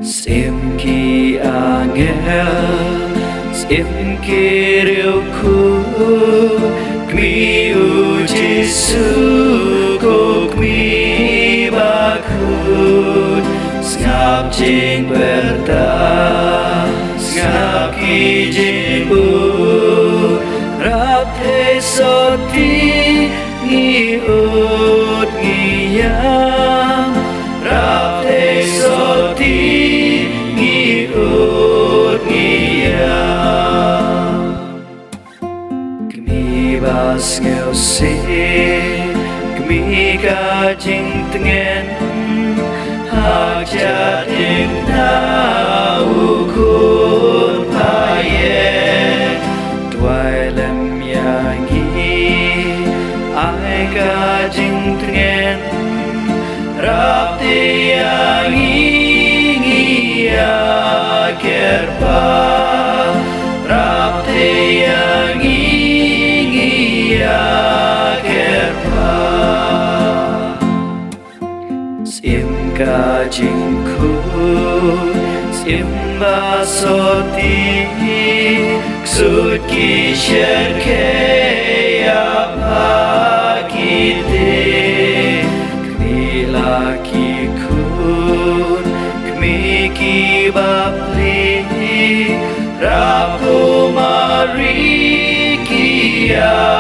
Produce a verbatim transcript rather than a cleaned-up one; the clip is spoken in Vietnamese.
Sim ki angel, sim ki rêu khu, kmi u Giêsu ko kmi bakut, ngap jing berta, ngap ki jing bu, rap te soti ngi ut ngi yang, rap te soti ngi ut ngi yang. Kmi bas nghèo xí, kmi ca jing tengen, hak jatim na ukun paye, tuai lem yangi, ai ca jing tengen, rap te yangi ngi ya kerpa, rap te yangi ngi ya kerpa. Sim ka jing khu, sim ba soti, ksut ki sher ke ya pa kite, kmi la ki kun, kmi ki bapli, rap ko mari ki ya